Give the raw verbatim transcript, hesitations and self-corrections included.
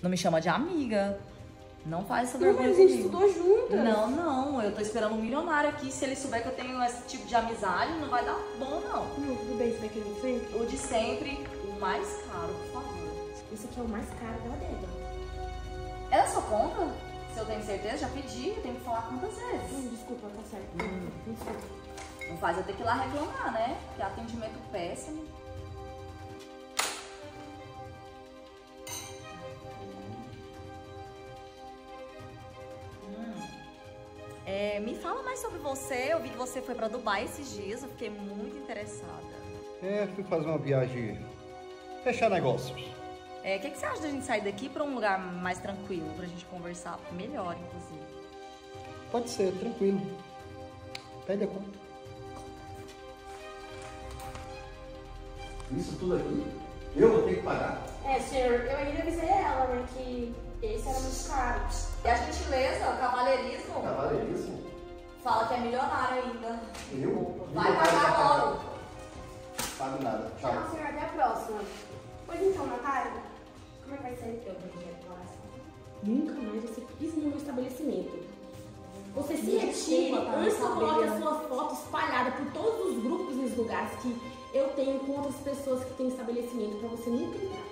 Não me chama de amiga. Não faz essa Não, vergonha mas a gente comigo. estudou juntas. Não, não. Eu tô esperando um milionário aqui. Se ele souber que eu tenho esse tipo de amizade, não vai dar bom, não. Não, tudo bem, você vai querer o sempre? O de sempre, o mais caro, por favor. Esse aqui é o mais caro da adega. Ela só conta? Se eu tenho certeza, já pedi. Eu tenho que falar quantas vezes. Hum, desculpa, tá certo. Hum. Desculpa. Não faz eu ter que ir lá reclamar, né? Que atendimento péssimo. Hum. É, me fala mais sobre você. Eu vi que você foi pra Dubai esses dias. Eu fiquei muito interessada. É, fui fazer uma viagem, fechar negócios. É, o que, que você acha da gente sair daqui pra um lugar mais tranquilo, pra gente conversar melhor, inclusive? Pode ser, tranquilo. Pede a conta. Isso tudo aqui? Eu vou ter que pagar? É, senhor, eu ainda avisei ela, né, que esse era muito caro. E a gentileza, o cavalheirismo, Cavalheirismo? fala que é milionário ainda. Eu? Vai pagar logo. Pago nada. Tchau, Tchau. senhor, até a próxima. Pois então, Natália, como é que vai ser teu projeto de declaração? Nunca mais você pisa no meu estabelecimento. Você se retire antes que eu coloque a sua foto espalhada por todos os grupos e os lugares que eu tenho com outras pessoas que têm estabelecimento pra você nunca entrar.